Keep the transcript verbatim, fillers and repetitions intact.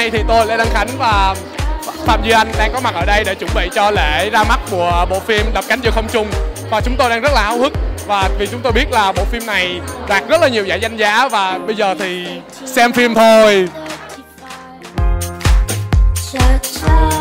nay thì tôi Lê Đăng Khánh và Phạm Duy Anh đang có mặt ở đây để chuẩn bị cho lễ ra mắt của bộ phim Đập Cánh Giữa Không Trung. Và chúng tôi đang rất là háo hức, và vì chúng tôi biết là bộ phim này đạt rất là nhiều giải danh giá, và bây giờ thì xem phim thôi.